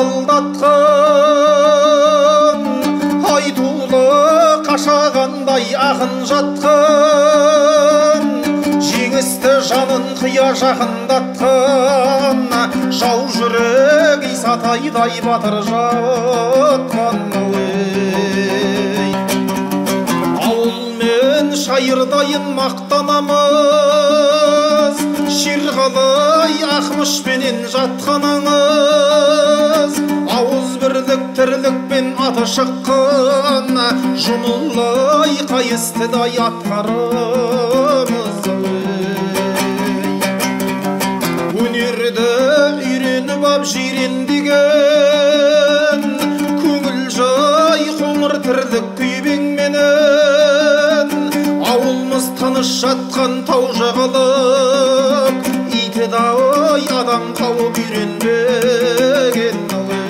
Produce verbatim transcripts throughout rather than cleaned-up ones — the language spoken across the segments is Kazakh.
аңғалдатқан, айтулы қашағандай ақын жатқан, жеңісті жанын қия жақындатқан, жау жүрек Исатайдай батыр жатқан. Ауылмен шайырдайын мақтанамыз, шерғалай ақмышпенен жатқаныңыз, ауыз бірлік тірлікпен аты шыққан, жұмылай қайыстыдай атқарымыз. Өнерді үйреніп ап жирендеген, көңіл жай қоңыр тірлік күйбеңменен, ауылымыз тыныш жатқан тау жағалап, итідай адам қауып үйренбеген.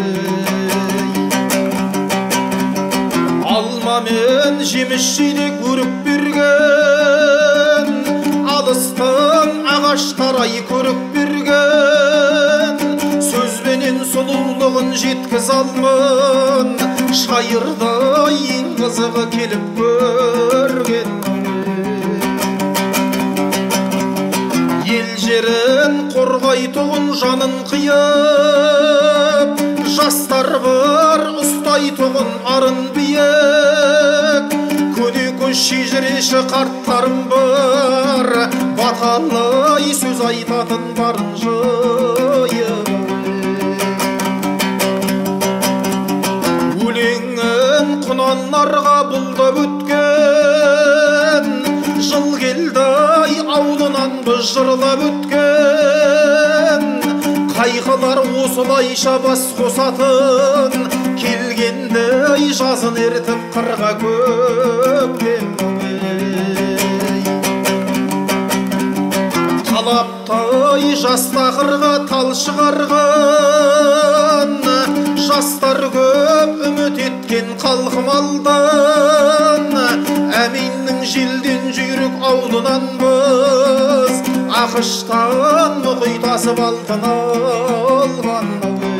Алма мен жеміс жидек өріп берген, алыстан ағаштарай көріп берген, сөзбенен сұлулығын жеткіз алмын, шайырдай ең қызығы келіп көрген. Ел жерін қорғайтұғын жанын қияп, жастар бар ұстайтұғын арын биік, көне көз шежіреші қарттарым бар, баталай сөз айтатын барын жайып. Өлеңін құнанларға бұлдап өткен, жыл келді-ай аулынан жырлап өткен, қайғылар осылайша бас қосатын, келгенде жазын ертіп қырға көктем. Талаптай жастақырға тал шығарған, жастар көп үміт еткен қалқым алдан, әминнің желден жүйрік аулынан біз, ақыштан мұхит асып алтын алған.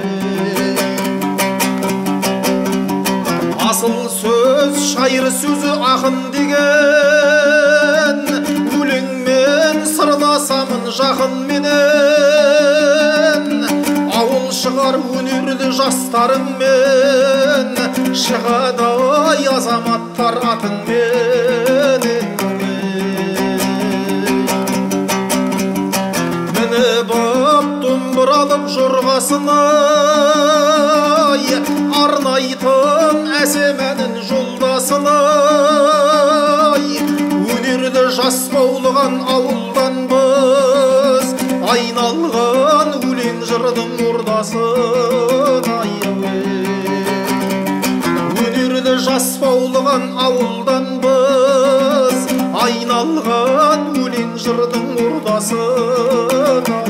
Асыл сөз шайыр сөзі ақын деген, өлеңмен сырласамын жақын менен, ауыл шығар өнерлі жастарыңмен, шығадай азаматтар атыңмен. Мініп ап домбыралып жорғасына, арнайтын әсем әнін жолдасына, өнерді жас баулыған ауылдан біз, айналған өлең жырдың ордасына. Өнерді жас баулыған ауылдан біз, айналған өлең жырдың ордасына.